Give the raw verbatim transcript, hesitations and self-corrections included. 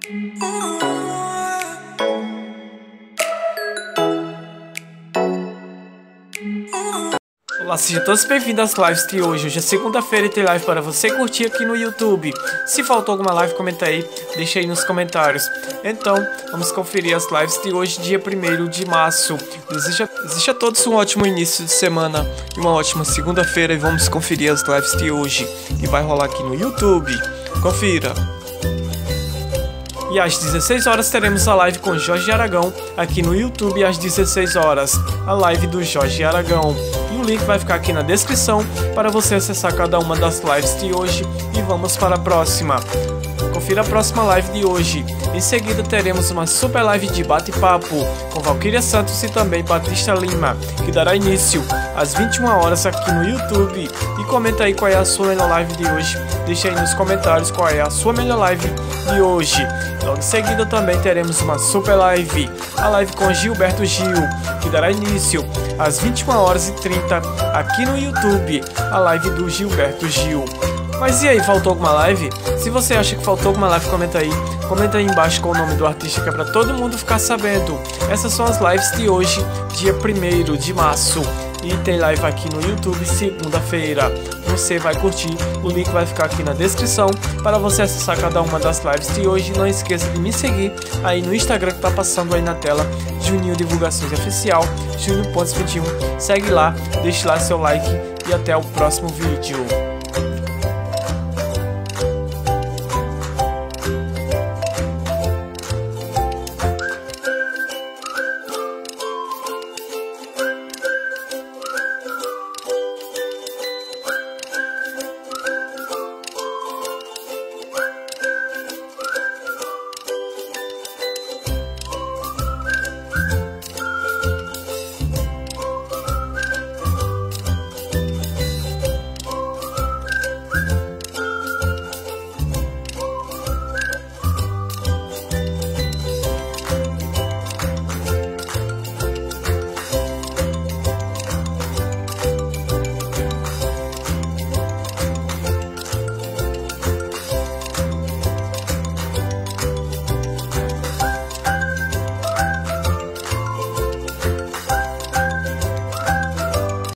Olá, sejam todos bem-vindos às lives de hoje. Hoje é segunda-feira e tem live para você curtir aqui no YouTube. Se faltou alguma live, comenta aí, deixa aí nos comentários. Então, vamos conferir as lives de hoje, dia primeiro de março. Desejo, desejo a todos um ótimo início de semana e uma ótima segunda-feira. E vamos conferir as lives de hoje, que vai rolar aqui no YouTube. Confira! E às dezesseis horas teremos a live com Jorge Aragão aqui no YouTube. Às dezesseis horas, a live do Jorge Aragão. E o link vai ficar aqui na descrição para você acessar cada uma das lives de hoje. E vamos para a próxima. Confira a próxima live de hoje. Em seguida teremos uma super live de bate-papo com Valquíria Santos e também Batista Lima, que dará início às vinte e uma horas aqui no YouTube. E comenta aí qual é a sua melhor live de hoje. Deixa aí nos comentários qual é a sua melhor live de hoje. Logo em seguida também teremos uma super live, a live com Gilberto Gil, que dará início às vinte e uma horas e trinta aqui no YouTube, a live do Gilberto Gil. Mas e aí, faltou alguma live? Se você acha que faltou alguma live, comenta aí. Comenta aí embaixo com o nome do artista, que é pra todo mundo ficar sabendo. Essas são as lives de hoje, dia primeiro de março. E tem live aqui no YouTube segunda-feira. Você vai curtir, o link vai ficar aqui na descrição para você acessar cada uma das lives de hoje. Não esqueça de me seguir aí no Instagram que tá passando aí na tela, Juninho Divulgações Oficial, Juninho ponto vinte e um. Segue lá, deixe lá seu like e até o próximo vídeo.